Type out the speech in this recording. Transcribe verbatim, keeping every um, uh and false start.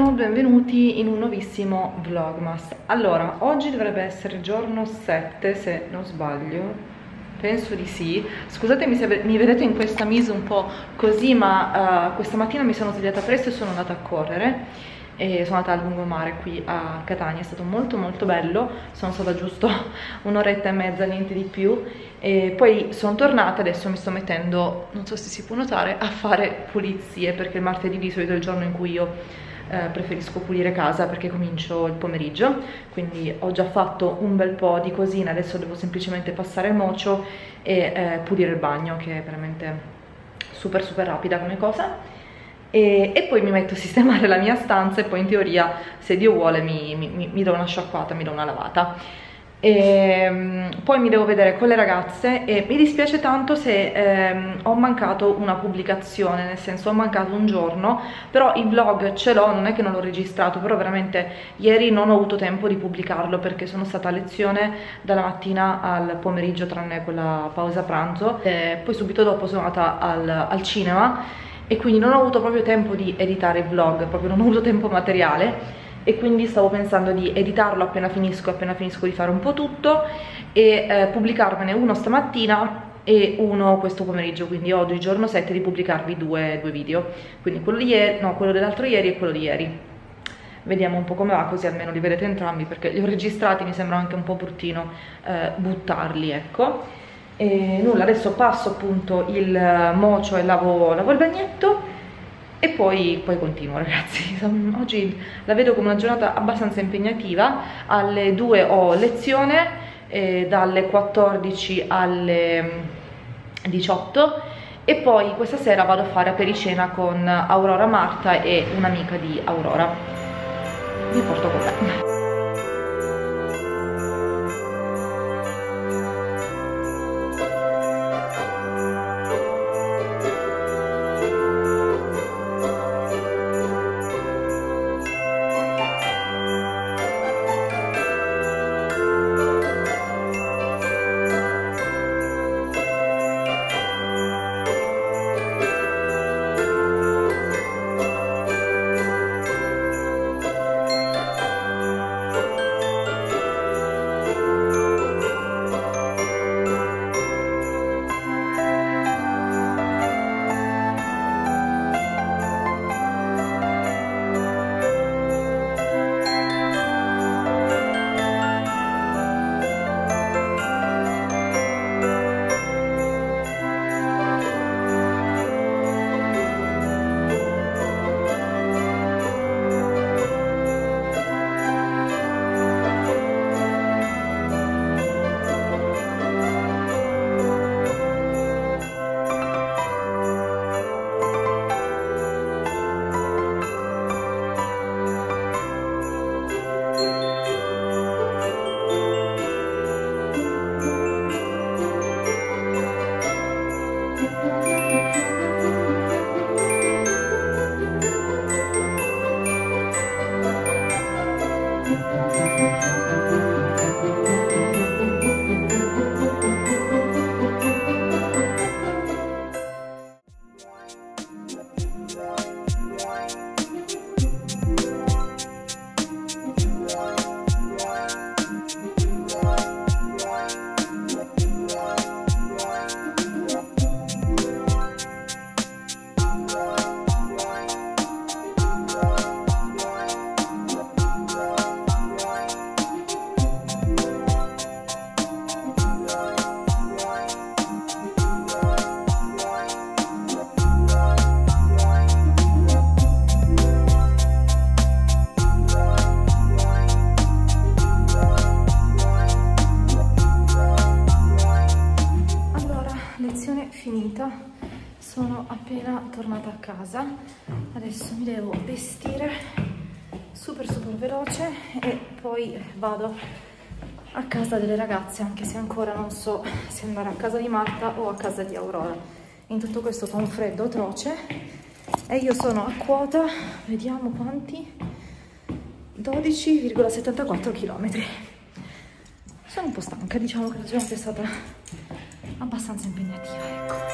buongiorno, benvenuti in un nuovissimo vlogmas. Allora, oggi dovrebbe essere giorno sette se non sbaglio, penso di sì. Scusatemi se mi vedete in questa mise un po' così, ma uh, questa mattina mi sono svegliata presto e sono andata a correre e sono andata al lungomare qui a Catania. È stato molto molto bello, sono stata giusto un'oretta e mezza, niente di più, e poi sono tornata. Adesso mi sto mettendo, non so se si può notare, a fare pulizie, perché il martedì di solito è il giorno in cui io eh, preferisco pulire casa, perché comincio il pomeriggio. Quindi ho già fatto un bel po' di cosine, adesso devo semplicemente passare il mocio e eh, pulire il bagno, che è veramente super super rapida come cosa. E, e poi mi metto a sistemare la mia stanza e poi in teoria, se Dio vuole, mi, mi, mi do una sciacquata, mi do una lavata. E, poi mi devo vedere con le ragazze e mi dispiace tanto se ehm, ho mancato una pubblicazione, nel senso ho mancato un giorno, però il vlog ce l'ho, non è che non l'ho registrato, però veramente ieri non ho avuto tempo di pubblicarlo perché sono stata a lezione dalla mattina al pomeriggio, tranne quella pausa pranzo, e poi subito dopo sono andata al, al cinema, e quindi non ho avuto proprio tempo di editare il vlog, proprio non ho avuto tempo materiale, e quindi stavo pensando di editarlo appena finisco, appena finisco di fare un po' tutto, e eh, pubblicarvene uno stamattina e uno questo pomeriggio, quindi oggi giorno sette di pubblicarvi due, due video, quindi quello di ieri, no, quello dell'altro ieri e quello di ieri. Vediamo un po' come va, così almeno li vedete entrambi, perché li ho registrati, mi sembra anche un po' bruttino eh, buttarli, ecco. E nulla, adesso passo appunto il mocio e lavo, lavo il bagnetto e poi, poi continuo, ragazzi. Oggi la vedo come una giornata abbastanza impegnativa. Alle due ho lezione, eh, dalle quattordici alle diciotto, e poi questa sera vado a fare apericena con Aurora Marta e un'amica di Aurora. Vi porto con me. Finita, sono appena tornata a casa, adesso mi devo vestire super super veloce e poi vado a casa delle ragazze, anche se ancora non so se andare a casa di Marta o a casa di Aurora. In tutto questo fa un freddo atroce e io sono a quota, vediamo quanti, dodici virgola settantaquattro chilometri. Sono un po' stanca, diciamo che la giornata è stata abbastanza impegnativa, ecco.